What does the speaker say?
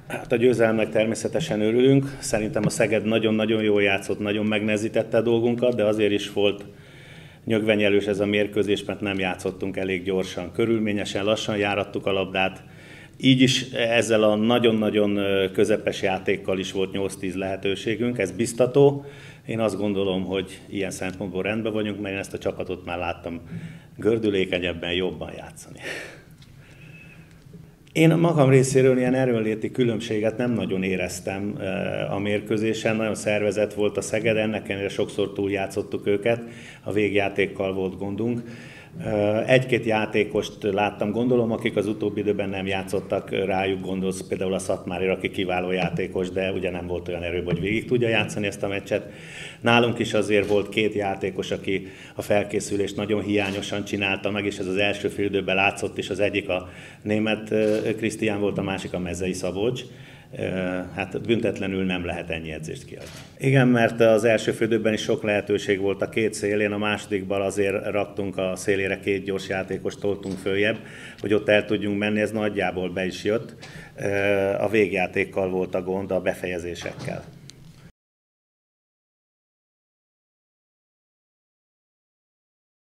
Hát a győzelemnek természetesen örülünk. Szerintem a Szeged nagyon-nagyon jól játszott, nagyon megnehezítette a dolgunkat, de azért is volt nyögvenyelős ez a mérkőzés, mert nem játszottunk elég gyorsan, körülményesen, lassan járattuk a labdát. Így is ezzel a nagyon-nagyon közepes játékkal is volt 8-10 lehetőségünk, ez biztató. Én azt gondolom, hogy ilyen szempontból rendben vagyunk, mert én ezt a csapatot már láttam gördülékenyebben, jobban játszani. Én magam részéről ilyen erőnléti különbséget nem nagyon éreztem a mérkőzésen, nagyon szervezett volt a Szeged, ennek ellenére sokszor túljátszottuk őket, a végjátékkal volt gondunk. Egy-két játékost láttam, gondolom, akik az utóbbi időben nem játszottak, rájuk gondolsz például a Szatmárira, aki kiváló játékos, de ugye nem volt olyan erőbb, hogy végig tudja játszani ezt a meccset. Nálunk is azért volt két játékos, aki a felkészülést nagyon hiányosan csinálta meg, és ez az első fél időben látszott, és az egyik a német Krisztián volt, a másik a Mezei Szabolcs. Hát büntetlenül nem lehet ennyi edzést kiadni. Igen, mert az első fél időben is sok lehetőség volt a két szélén, a másodikban azért raktunk a szélére két gyors játékost, toltunk följebb, hogy ott el tudjunk menni, ez nagyjából be is jött. A végjátékkal volt a gond, a befejezésekkel.